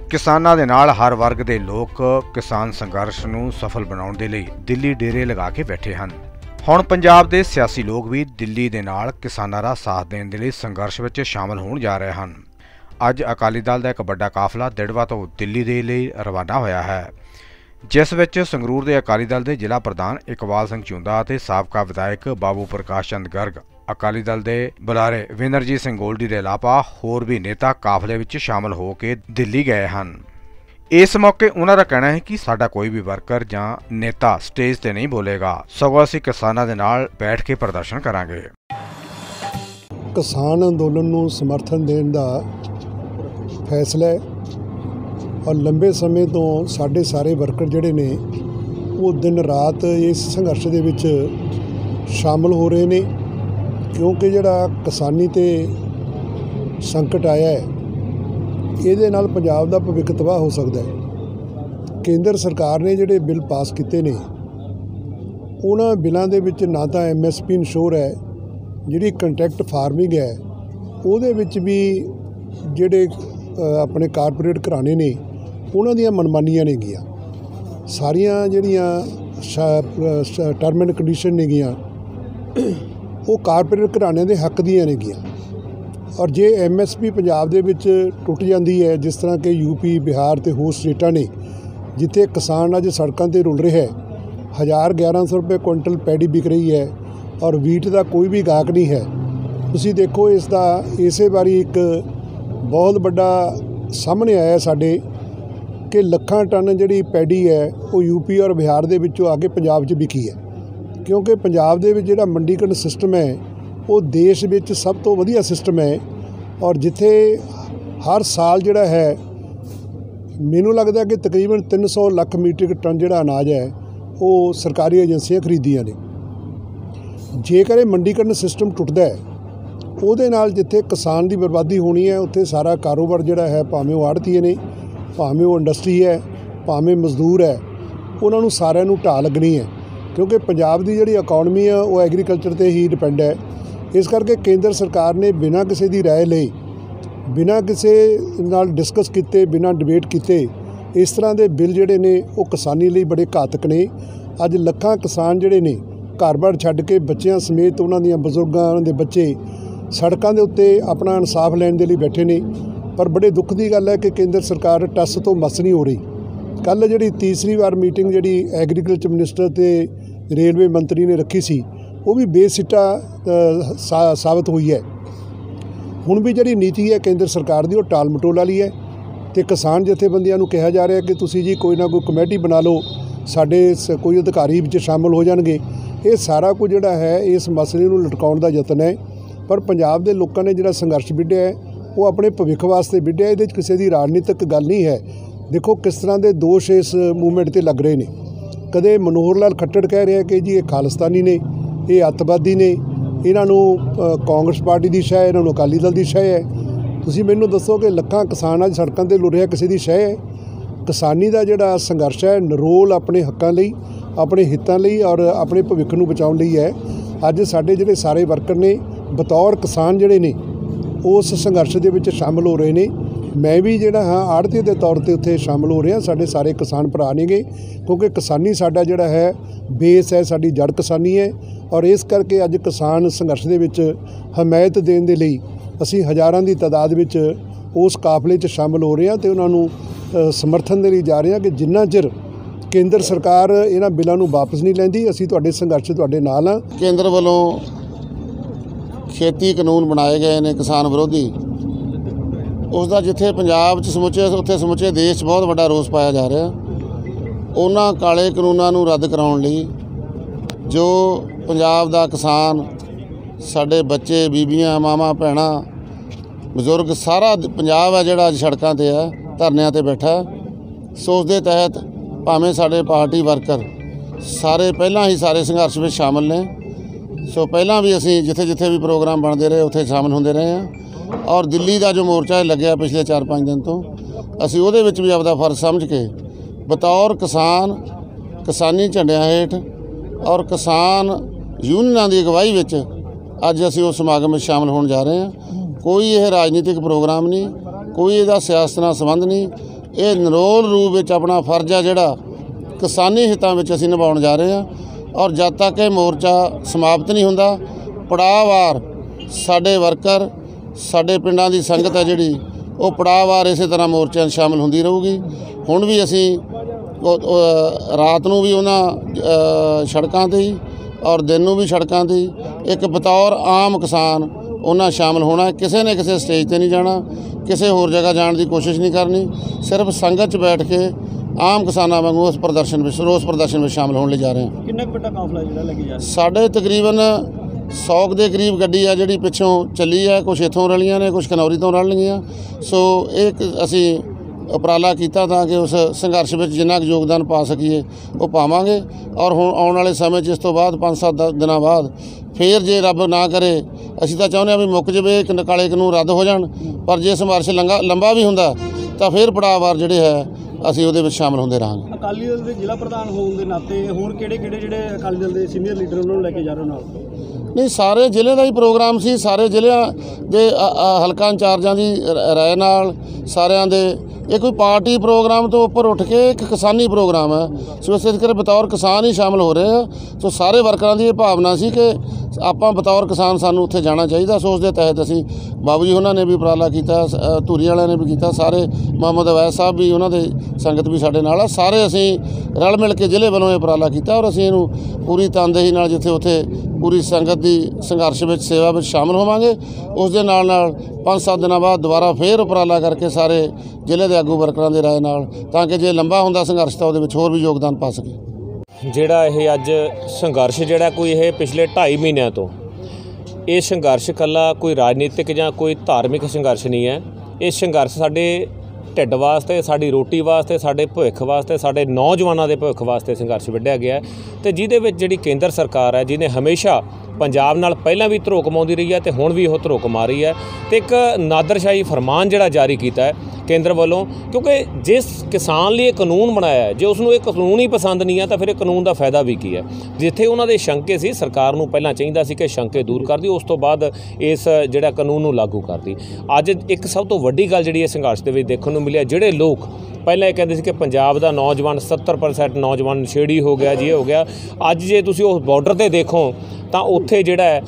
किसानां दे नाल हर वर्ग के लोग किसान संघर्ष नूं सफल बनाउण दे लई दिल्ली डेरे लगा के बैठे हन। हुण पंजाब दे सियासी लोग भी दिल्ली दे नाल किसानां दा साथ देण दे लई संघर्ष विच शामिल होण जा रहे हन। अज अकाली दल दा एक वड्डा काफला दिड़वा तो दिल्ली दे लई रवाना होया है, जिस विच संगरूर दे अकाली दल दे जिला प्रधान इकबाल सिंह चूंदा ते साबका विधायक बाबू प्रकाश चंद गर्ग, अकाली दल दे बुलारे विनरजीत सिंह गोल्डी दे इलावा होर भी नेता काफले विच शामिल हो के दिल्ली गए हन। इस मौके उन्हां दा कहना है कि साडा कोई भी वर्कर जां नेता स्टेज ते नहीं बोलेगा, सगों असीं किसानां दे नाल बैठ के प्रदर्शन करांगे। किसान अंदोलन नूं समर्थन देण दा फैसला है और लंबे समय तो साडे सारे वर्कर जिहड़े ने वो दिन रात इस संघर्ष दे विच शामिल हो रहे ने, क्योंकि जिहड़ा किसानी ते संकट आया है ਇਹਦੇ ਨਾਲ ਪੰਜਾਬ ਦਾ ਭਵਿੱਖ ਤਬਾਹ ਹੋ ਸਕਦਾ ਹੈ। ਕੇਂਦਰ ਸਰਕਾਰ ਨੇ ਜਿਹੜੇ ਬਿੱਲ ਪਾਸ ਕੀਤੇ ਨੇ ਉਹਨਾਂ ਬਿੱਲਾਂ ਦੇ ਵਿੱਚ ਨਾ ਤਾਂ MSP ਇਨਸ਼ੋਰ ਹੈ, ਜਿਹੜੀ ਕੰਟਰੈਕਟ ਫਾਰਮਿੰਗ ਹੈ ਉਹਦੇ ਵਿੱਚ ਵੀ ਜਿਹੜੇ ਆਪਣੇ ਕਾਰਪੋਰੇਟ ਘਰਾਣੇ ਨੇ ਉਹਨਾਂ ਦੀਆਂ ਮਨਮਾਨੀਆਂ ਨੇ ਗੀਆਂ, ਸਾਰੀਆਂ ਜਿਹੜੀਆਂ ਟਰਮ ਐਂਡ ਕੰਡੀਸ਼ਨ ਨੇ ਗੀਆਂ ਉਹ ਕਾਰਪੋਰੇਟ ਘਰਾਣਿਆਂ ਦੇ ਹੱਕ ਦੀਆਂ ਨੇ ਗੀਆਂ। और जे MSP पंजाब दे विच टुट जाती है, जिस तरह के यूपी बिहार ते होर स्टेटां ने जिथे किसान अज सड़कों ते रुल रहे है, 1100 रुपये कुंटल पैडी बिक रही है और वीट का कोई भी गाहक नहीं है। तुसीं देखो इसका इसे बारी एक बहुत बड़ा सामने आया साडे कि लखां टन जिहड़ी पैडी है वो यूपी और बिहार दे विचों आके पंजाब च बिकी है, क्योंकि पंजाब दे विच जिहड़ा मंडीकरण सिस्टम है वो देश विच सब तो वधिया सिस्टम है। और जिथे हर साल जिहड़ा है मैनूं लगदा कि तकरीबन 300 ਲੱਖ मीट्रिक टन जिहड़ा अनाज है वो सरकारी एजेंसियां खरीदियां ने। जेकर मंडीकरण सिस्टम टुटदा है ਉਹਦੇ ਨਾਲ जिथे किसान की बर्बादी होनी है उत्थे सारा कारोबार जिहड़ा है, भावें वो आड़तीए ने, भावें वो इंडस्ट्री है, भावें मजदूर है, उन्हां नूं सारिਆਂ ਨੂੰ ਢਾਹ लगनी है, क्योंकि पंजाब की जिहड़ी इकॉनमी है वो एग्रीकल्चर ते ही डिपेंड है। इस करके केंद्र सरकार ने बिना किसी की राय ले, बिना किसी नाल डिस्कस किए, बिना डिबेट किए इस तरह के बिल जिहड़े ने वो किसानी लई बड़े घातक ने। अज लखां किसान जिहड़े ने घर-बार छड्ड के बच्चों समेत उन्हां दीआं बजुर्गां दे बच्चे सड़कों के उत्ते अपना इंसाफ लैण दे लई बैठे ने। पर बड़े दुख की गल है कि केंद्र सरकार टस तो मस नहीं हो रही। कल जिहड़ी तीसरी बार मीटिंग जिहड़ी एग्रीकल्चर मिनिस्टर ते रेलवे मंत्री ने रखी सी वो भी बेसिटा साबित हुई है। हुण भी जिहड़ी नीति है केंद्र सरकार की वो टाल मटोल वाली है, तो किसान जथेबंदियां नूं कहा जा रहा है कि तुसीं जी कोई ना कोई कमेटी बना लो, साडे कोई अधिकारी विच शामिल हो जाणगे। ये सारा कुछ जिहड़ा है इस मसले नूं लटकाउण दा यतन है। पर पंजाब दे लोकां ने जिहड़ा संघर्ष विढ़िआ है वो अपने भविख वास्ते विढ़िआ, इहदे विच किसी दी राजनीतिक गल नहीं है। देखो किस तरह के दोष इस मूवमेंट ते लग रहे ने। कदे मनोहर लाल खट्टर कह रहा है कि जी ये खालिस्तानी ने, ये अतवादी ने, इन्हां नूं कांग्रेस पार्टी की शह, इन्हां नूं अकाली दल की शह है। तुसीं मैनूं दसो कि लखां किसान अज सड़कों ते लुट रहा किसी की शह है? किसानी का जिहड़ा संघर्ष है निरोल अपने हक्कां लई, अपने हितां लई और अपने भविख नूं बचाउण लई है। अज साडे जिहड़े सारे वर्कर ने बतौर किसान जिहड़े ने उस संघर्ष दे विच शामिल हो रहे ने। मैं भी जिहड़ा हाँ आड़ती के तौर पर उत्थे शामिल हो रहा। साडे सारे किसान भरा ने गे, क्योंकि किसानी साडा जिहड़ा है बेस है, साडी जड़ किसानी है। और इस करके अज किसान संघर्ष दे विच हमायत देण दे लई असीं हज़ारां दी तादाद विच उस काफले च शामिल हो रहे हैं, तो उन्हां नूं समर्थन दे लई जा रहे हैं कि जिन्ना चिर केंद्र सरकार इन्हां बिल्लां नूं वापस नहीं लैंदी असीं तुहाडे संघर्ष तुहाडे नाल हां। केंद्र वालों खेती कानून बनाए गए ने किसान विरोधी, उसका जिथे पंजाब समूचे उत्थे समूचे देश बहुत बड़ा रोस पाया जा रहा। उन्हां काले कानूनां नूं रद्द कराउण लई जो पंजाब दा किसान, साडे बच्चे, बीबियां, मावां, भैणां, बजुर्ग सारा पंजाब है जिहड़ा अज सड़कों ते है, धरनिਆਂ ते बैठा। सो उस दे तहत भावें साडे पार्टी वर्कर सारे पहलां ही सारे संघर्ष में शामिल ने। सो पहलां भी असीं जिथे जिथे भी प्रोग्राम बनते रहे उत्थे शामिल होंदे रहे हैं। और दिल्ली का जो मोर्चा लग्या पिछले 4-5 दिन तो असीं उहदे विच भी आपदा फर्ज समझ के बतौर किसान किसानी झंडिਆਂ हेठ और किसान यूनियनां की अगवाई विच अज असीं उस समागम में शामिल होने जा रहे हैं। कोई यह राजनीतिक प्रोग्राम नहीं, कोई इहदा सियासत नाल संबंध नहीं। ਇਹ ਨਿਰੋਲ ਰੂਪ ਵਿੱਚ ਆਪਣਾ ਫਰਜ਼ ਆ ਜਿਹੜਾ ਕਿਸਾਨੀ ਹਿੱਤਾਂ ਵਿੱਚ ਅਸੀਂ ਨਿਭਾਉਣ ਜਾ ਰਹੇ ਹਾਂ। ਔਰ ਜਦ ਤੱਕ ਇਹ ਮੋਰਚਾ ਸਮਾਪਤ ਨਹੀਂ ਹੁੰਦਾ, ਪੜਾਅਵਾਰ ਸਾਡੇ ਵਰਕਰ, ਸਾਡੇ ਪਿੰਡਾਂ ਦੀ ਸੰਗਤ ਹੈ ਜਿਹੜੀ, ਉਹ ਪੜਾਅਵਾਰ ਇਸੇ ਤਰ੍ਹਾਂ ਮੋਰਚਿਆਂ 'ਚ ਸ਼ਾਮਲ ਹੁੰਦੀ ਰਹੂਗੀ। ਹੁਣ ਵੀ ਅਸੀਂ ਰਾਤ ਨੂੰ ਵੀ ਉਹਨਾਂ ਸੜਕਾਂ 'ਤੇ ਹੀ ਔਰ ਦਿਨ ਨੂੰ ਵੀ ਸੜਕਾਂ 'ਤੇ ਹੀ ਇੱਕ ਬਤੌਰ ਆਮ ਕਿਸਾਨ ਉਹਨਾਂ ਸ਼ਾਮਲ ਹੋਣਾ। ਕਿਸੇ ਨੇ ਕਿਸੇ ਸਟੇਜ 'ਤੇ ਨਹੀਂ ਜਾਣਾ, ਕਿਸੇ ਹੋਰ ਜਗ੍ਹਾ ਜਾਣ ਦੀ ਕੋਸ਼ਿਸ਼ ਨਹੀਂ ਕਰਨੀ। ਸਿਰਫ ਸੰਗਤ 'ਚ ਬੈਠ ਕੇ ਆਮ ਕਿਸਾਨਾਂ ਵਾਂਗੂ ਉਸ ਪ੍ਰਦਰਸ਼ਨ ਵਿੱਚ, ਰੋਸ ਪ੍ਰਦਰਸ਼ਨ ਵਿੱਚ ਸ਼ਾਮਲ ਹੋਣ ਲਈ ਜਾ ਰਹੇ ਹਾਂ। ਕਿੰਨਾ ਕੁ ਵੱਡਾ ਕਾਫਲਾ ਜਿਹੜਾ ਲੈ ਕੇ ਜਾ ਰਿਹਾ? ਸਾਡੇ ਤਕਰੀਬਨ 100 ਦੇ ਕਰੀਬ ਗੱਡੀ ਆ ਜਿਹੜੀ ਪਿੱਛੋਂ ਚੱਲੀ ਹੈ। ਕੁਛ ਇੱਥੋਂ ਰਲੀਆਂ ਨੇ, ਕੁਛ ਖਨੌਰੀ ਤੋਂ ਰਲਣਗੀਆਂ। ਸੋ ਇਹ ਅਸੀਂ ਉਪਰਾਲਾ ਕੀਤਾ ਤਾਂ ਕਿ ਉਸ ਸੰਘਰਸ਼ ਵਿੱਚ ਜਿੰਨਾ ਕੁ ਯੋਗਦਾਨ ਪਾ ਸਕੀਏ ਉਹ ਪਾਵਾਂਗੇ। ਔਰ ਹੁਣ ਆਉਣ ਵਾਲੇ ਸਮੇਂ 'ਚ ਇਸ ਤੋਂ ਬਾਅਦ 5-7 ਦਿਨਾਂ ਬਾਅਦ ਫੇਰ ਜੇ ਰੱਬ ਨਾ ਕਰੇ, ਅਸੀਂ ਤਾਂ ਚਾਹੁੰਦੇ ਹਾਂ ਵੀ ਮੁੱਕ ਜਾਵੇ, ਕਾਲੇ ਕਾਨੂੰਨ ਰੱਦ ਹੋ ਜਾਣ, ਪਰ ਜੇ ਸੰਘਰਸ਼ ਲੰਬਾ ਵੀ ਹੁੰਦਾ ਤਾਂ ਫਿਰ ਪੜਾਅਵਾਰ ਜਿਹੜੇ ਹੈ ਅਸੀਂ ਉਹਦੇ ਵਿੱਚ ਸ਼ਾਮਲ ਹੁੰਦੇ ਰਹਾਂਗੇ। ਅਕਾਲੀ ਦਲ ਦੇ ਜ਼ਿਲ੍ਹਾ ਪ੍ਰਧਾਨ ਹੋਣ ਦੇ ਨਾਤੇ ਹੋਰ ਕਿਹੜੇ ਜਿਹੜੇ ਅਕਾਲੀ ਦਲ ਦੇ ਸੀਨੀਅਰ ਲੀਡਰ ਉਹਨਾਂ ਨੂੰ ਲੈ ਕੇ ਜਾ ਰਹੇ ਹੋ ਨਾਲ? ਨਹੀਂ, ਸਾਰੇ ਜ਼ਿਲ੍ਹੇ ਦਾ ਹੀ ਪ੍ਰੋਗਰਾਮ ਸੀ। ਸਾਰੇ ਜ਼ਿਲ੍ਹਿਆਂ ਦੇ ਹਲਕਾ ਇੰਚਾਰਜਾਂ ਦੀ ਰਾਏ ਨਾਲ ਸਾਰਿਆਂ ਦੇ ਇਹ ਕੋਈ ਪਾਰਟੀ ਪ੍ਰੋਗਰਾਮ ਤੋਂ ਉੱਪਰ ਉੱਠ ਕੇ ਇੱਕ ਕਿਸਾਨੀ ਪ੍ਰੋਗਰਾਮ ਹੈ। ਸੋ ਇਸ ਕਰਕੇ ਬਤੌਰ ਕਿਸਾਨ ਹੀ ਸ਼ਾਮਲ ਹੋ ਰਹੇ ਆ। ਸੋ ਸਾਰੇ ਵਰਕਰਾਂ ਦੀ ਇਹ ਭਾਵਨਾ ਸੀ ਕਿ ਆਪਾਂ ਬਤੌਰ ਕਿਸਾਨ ਸਾਨੂੰ ਉੱਥੇ ਜਾਣਾ ਚਾਹੀਦਾ। ਸੋ ਉਸ ਦੇ ਤਹਿਤ ਅਸੀਂ ਬਾਬੂ ਜੀ ਉਹਨਾਂ ਨੇ ਵੀ ਉਪਰਾਲਾ ਕੀਤਾ, ਧੂਰੀ ਵਾਲਿਆਂ ਨੇ ਵੀ ਕੀਤਾ, ਸਾਰੇ ਮੁਹੰਮਦ ਅਵੈਸ ਸਾਹਿਬ ਵੀ, ਉਹਨਾਂ ਦੇ ਸੰਗਤ ਵੀ ਸਾਡੇ ਨਾਲ ਆ। ਸਾਰੇ ਅਸੀਂ ਰਲ ਮਿਲ ਕੇ ਜ਼ਿਲ੍ਹੇ ਵੱਲੋਂ ਇਹ ਉਪਰਾਲਾ ਕੀਤਾ ਔਰ ਅਸੀਂ ਇਹਨੂੰ ਪੂਰੀ ਤਨਦੇਹੀ ਨਾਲ ਜਿੱਥੇ ਉੱਥੇ ਪੂਰੀ ਸੰਗਤ ਦੀ ਸੰਘਰਸ਼ ਵਿੱਚ, ਸੇਵਾ ਵਿੱਚ ਸ਼ਾਮਲ ਹੋਵਾਂਗੇ। ਉਸ ਦੇ ਨਾਲ 5-7 ਦਿਨਾਂ ਬਾਅਦ ਦੁਬਾਰਾ ਫੇਰ ਉਪਰਾਲਾ ਕਰਕੇ ਸਾਰੇ ਜ਼ਿਲ੍ਹੇ ਦੇ ਆਗੂ ਵਰਕਰਾਂ ਦੇ ਰਾਏ ਨਾਲ, ਤਾਂ ਕਿ ਜੇ ਲੰਬਾ ਹੁੰਦਾ ਸੰਘਰਸ਼ ਤਾਂ ਉਹਦੇ ਵਿੱਚ ਹੋਰ ਵੀ ਯੋਗਦਾਨ ਪਾ ਸਕੇ। ਜਿਹੜਾ ਇਹ ਅੱਜ ਸੰਘਰਸ਼ ਜਿਹੜਾ ਕੋਈ ਇਹ ਪਿਛਲੇ 2.5 ਮਹੀਨਿਆਂ ਤੋਂ ਇਹ ਸੰਘਰਸ਼ ਇਕੱਲਾ ਕੋਈ ਰਾਜਨੀਤਿਕ ਜਾਂ ਕੋਈ ਧਾਰਮਿਕ ਸੰਘਰਸ਼ ਨਹੀਂ ਹੈ। ਇਹ ਸੰਘਰਸ਼ ਸਾਡੇ ਢਿੱਡ ਵਾਸਤੇ, ਸਾਡੀ ਰੋਟੀ ਵਾਸਤੇ, ਸਾਡੇ ਭਵਿੱਖ ਵਾਸਤੇ, ਸਾਡੇ ਨੌਜਵਾਨਾਂ ਦੇ ਭਵਿੱਖ ਵਾਸਤੇ ਸੰਘਰਸ਼ ਵਿੱਢਿਆ ਗਿਆ ਤੇ ਜਿਹਦੇ ਵਿੱਚ ਜਿਹੜੀ ਕੇਂਦਰ ਸਰਕਾਰ ਹੈ, ਜਿਹਨੇ ਹਮੇਸ਼ਾ ਪੰਜਾਬ ਨਾਲ ਪਹਿਲਾਂ ਵੀ ਧਰੋਕ ਮਾਉਂਦੀ ਰਹੀ ਹੈ ਤੇ ਹੁਣ ਵੀ ਉਹ ਧਰੋਕ ਮਾਰ ਰਹੀ ਹੈ ਤੇ ਇੱਕ ਨਾਦਰਸ਼ਾਹੀ ਫਰਮਾਨ ਜਿਹੜਾ ਜਾਰੀ ਕੀਤਾ ਹੈ ਕੇਂਦਰ ਵੱਲੋਂ, ਕਿਉਂਕਿ ਜਿਸ ਕਿਸਾਨ ਲਈ ਇਹ ਕਾਨੂੰਨ ਬਣਾਇਆ ਹੈ, ਜੇ ਉਸ ਨੂੰ ਇਹ ਕਾਨੂੰਨ ਹੀ ਪਸੰਦ ਨਹੀਂ ਆ ਤਾਂ ਫਿਰ ਇਹ ਕਾਨੂੰਨ ਦਾ ਫਾਇਦਾ ਵੀ ਕੀ ਹੈ। ਜਿੱਥੇ ਉਹਨਾਂ ਦੇ ਸ਼ੰਕੇ ਸੀ, ਸਰਕਾਰ ਨੂੰ ਪਹਿਲਾਂ ਚਾਹੀਦਾ ਸੀ ਕਿ ਸ਼ੰਕੇ ਦੂਰ ਕਰਦੀ, ਉਸ ਤੋਂ ਬਾਅਦ ਇਸ ਜਿਹੜਾ ਕਾਨੂੰਨ ਨੂੰ ਲਾਗੂ ਕਰਦੀ। ਅੱਜ ਇੱਕ ਸਭ ਤੋਂ ਵੱਡੀ ਗੱਲ ਜਿਹੜੀ ਇਹ ਸੰਘਰਸ਼ ਦੇ ਵਿੱਚ ਦੇਖਣ ਨੂੰ ਮਿਲਿਆ, ਜਿਹੜੇ ਲੋਕ ਪਹਿਲਾਂ ਇਹ ਕਹਿੰਦੇ ਸੀ ਕਿ ਪੰਜਾਬ ਦਾ ਨੌਜਵਾਨ 70% ਨੌਜਵਾਨ ਨਸ਼ੇੜੀ ਹੋ ਗਿਆ, ਜੀ ਇਹ ਹੋ ਗਿਆ, ਅੱਜ ਜੇ ਤੁਸੀਂ ਉਸ ਬਾਰਡਰ 'ਤੇ ਦੇਖੋ ਤਾਂ ਉੱਥੇ ਜਿਹੜਾ ਹੈ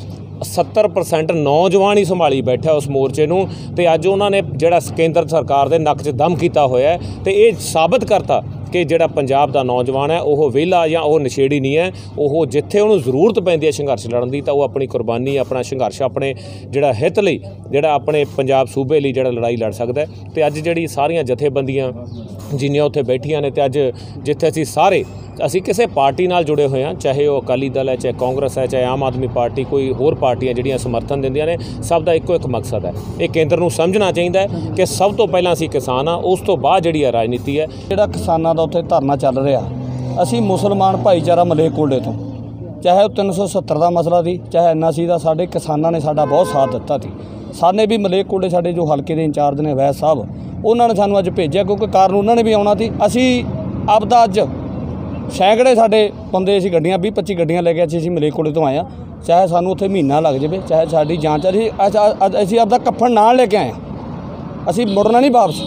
70% ਨੌਜਵਾਨ ਹੀ ਸੰਭਾਲੀ ਬੈਠਾ ਉਸ ਮੋਰਚੇ ਨੂੰ। ਤੇ ਅੱਜ ਉਹਨਾਂ ਨੇ ਜਿਹੜਾ ਕੇਂਦਰ ਸਰਕਾਰ ਦੇ ਨੱਕ 'ਚ ਦਮ ਕੀਤਾ ਹੋਇਆ ਤੇ ਇਹ ਸਾਬਤ ਕਰਤਾ ਕਿ ਜਿਹੜਾ ਪੰਜਾਬ ਦਾ ਨੌਜਵਾਨ ਹੈ ਉਹ ਵਿਹਲਾ ਜਾਂ ਉਹ ਨਸ਼ੇੜੀ ਨਹੀਂ ਹੈ। ਉਹ ਜਿੱਥੇ ਉਹਨੂੰ ਜ਼ਰੂਰਤ ਪੈਂਦੀ ਹੈ ਸੰਘਰਸ਼ ਲੜਨ ਦੀ ਤਾਂ ਉਹ ਆਪਣੀ ਕੁਰਬਾਨੀ, ਆਪਣਾ ਸੰਘਰਸ਼, ਆਪਣੇ ਜਿਹੜਾ ਹਿੱਤ ਲਈ, ਜਿਹੜਾ ਆਪਣੇ ਪੰਜਾਬ ਸੂਬੇ ਲਈ ਜਿਹੜਾ ਲੜਾਈ ਲੜ ਸਕਦਾ। ਤੇ ਅੱਜ ਜਿਹੜੀ ਸਾਰੀਆਂ ਜਥੇਬੰਦੀਆਂ ਜਿੰਨੀਆਂ ਉੱਥੇ ਬੈਠੀਆਂ ਨੇ ਤੇ ਅੱਜ ਜਿੱਥੇ ਅਸੀਂ ਕਿਸੇ ਪਾਰਟੀ ਨਾਲ ਜੁੜੇ ਹੋਏ ਹਾਂ, ਚਾਹੇ ਉਹ ਅਕਾਲੀ ਦਲ ਹੈ, ਚਾਹੇ ਕਾਂਗਰਸ ਹੈ, ਚਾਹੇ ਆਮ ਆਦਮੀ ਪਾਰਟੀ, ਕੋਈ ਹੋਰ ਪਾਰਟੀਆਂ ਜਿਹੜੀਆਂ ਸਮਰਥਨ ਦਿੰਦੀਆਂ ਨੇ, ਸਭ ਦਾ ਇੱਕੋ ਇੱਕ ਮਕਸਦ ਹੈ। ਇਹ ਕੇਂਦਰ ਨੂੰ ਸਮਝਣਾ ਚਾਹੀਦਾ ਹੈ ਕਿ ਸਭ ਤੋਂ ਪਹਿਲਾਂ ਅਸੀਂ ਕਿਸਾਨ ਹਾਂ, ਉਸ ਤੋਂ ਬਾਅਦ ਜਿਹੜੀ ਹੈ ਰਾਜਨੀਤੀ ਹੈ। ਜਿਹੜਾ ਕਿਸਾਨਾਂ ਦਾ ਉੱਥੇ ਧਰਨਾ ਚੱਲ ਰਿਹਾ, ਅਸੀਂ ਮੁਸਲਮਾਨ ਭਾਈਚਾਰਾ ਮਲੇਰਕੋਟਲੇ ਤੋਂ, ਚਾਹੇ ਉਹ 370 ਦਾ ਮਸਲਾ ਸੀ, ਚਾਹੇ NRC ਦਾ, ਸਾਡੇ ਕਿਸਾਨਾਂ ਨੇ ਸਾਡਾ ਬਹੁਤ ਸਾਥ ਦਿੱਤਾ ਸੀ। ਸਾਨੇ ਵੀ ਮਲੇਰਕੋਟਲੇ ਸਾਡੇ ਜੋ ਹਲਕੇ ਦੇ ਇੰਚਾਰਜ ਨੇ ਅਵੈਸ ਸਾਹਿਬ, ਉਹਨਾਂ ਨੇ ਸਾਨੂੰ ਅੱਜ ਭੇਜਿਆ ਕਿਉਂਕਿ ਕਾਰਨ ਉਹਨਾਂ ਨੇ ਵੀ ਆਉਣਾ ਸੀ। ਅਸੀਂ ਆਪਦਾ ਅੱਜ ਸੈਂਕੜੇ ਸਾਡੇ ਬੰਦੇ, ਅਸੀਂ ਗੱਡੀਆਂ 20-25 ਗੱਡੀਆਂ ਲੈ ਕੇ ਅਸੀਂ ਮਲੇਰਕੋਟਲੇ ਤੋਂ ਆਏ ਹਾਂ। ਚਾਹੇ ਸਾਨੂੰ ਉੱਥੇ ਮਹੀਨਾ ਲੱਗ ਜਾਵੇ, ਚਾਹੇ ਸਾਡੀ ਜਾਨ ਚਾਹੀ, ਅਸੀਂ ਆਪਦਾ ਕੱਫਨ ਨਾਲ ਲੈ ਕੇ ਆਏ ਹਾਂ। ਅਸੀਂ ਮੁੜਨਾ ਨਹੀਂ ਵਾਪਸ।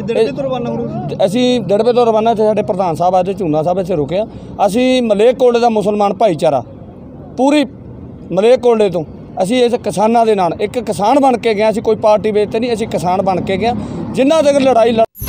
ਅਸੀਂ ਦਿੜਬੇ ਤੋਂ ਰਵਾਨਾ, ਇੱਥੇ ਸਾਡੇ ਪ੍ਰਧਾਨ ਸਾਹਿਬ ਅੱਜ ਝੂਨਾ ਸਾਹਿਬ ਇੱਥੇ ਰੁਕਿਆ। ਅਸੀਂ ਮਲੇਰਕੋਟਲੇ ਦਾ ਮੁਸਲਮਾਨ ਭਾਈਚਾਰਾ ਪੂਰੀ ਮਲੇਰਕੋਟਲੇ ਤੋਂ ਅਸੀਂ ਇਸ ਕਿਸਾਨਾਂ ਦੇ ਨਾਲ ਇੱਕ ਕਿਸਾਨ ਬਣ ਕੇ ਗਏ। ਅਸੀਂ ਕੋਈ ਪਾਰਟੀ ਵੇਚ ਤੇ ਨਹੀਂ, ਅਸੀਂ ਕਿਸਾਨ ਬਣ ਕੇ ਗਏ। ਜਿੰਨਾ ਤੱਕ ਲੜਾਈ